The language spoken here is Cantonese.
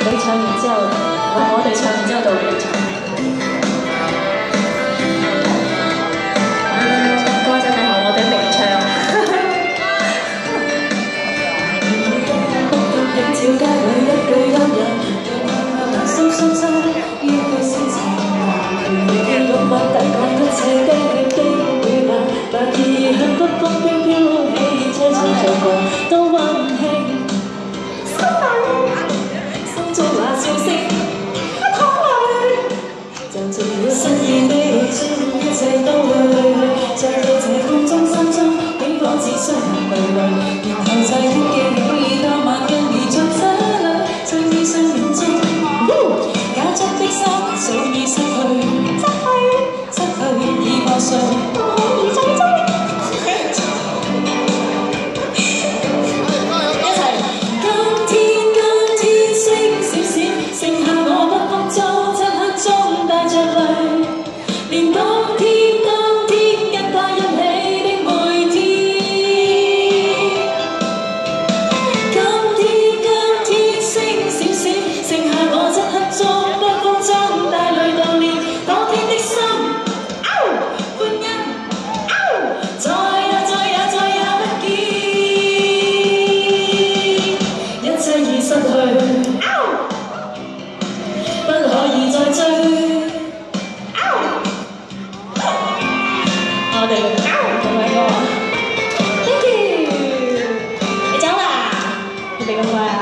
你唱完之後，我哋唱完之後到你唱。歌真係冇我哋明唱。條街裏一句陰人，深深深於佢小情懷，落墨抵抗一切雞血機會難，白意向北風飄飄起，車窗着過都溫馨。心中那笑聲一淌淚，就像了失意的尊，一切都會去，在到這空中心中，竟仿似雙人對壘，然後再憶記起當晚跟你在這裏，最意想念中，假裝的心早已失去，已破碎，不可以再追。我哋咁樣歌 ，Thank you， 你走啦，你哋咁乖啊？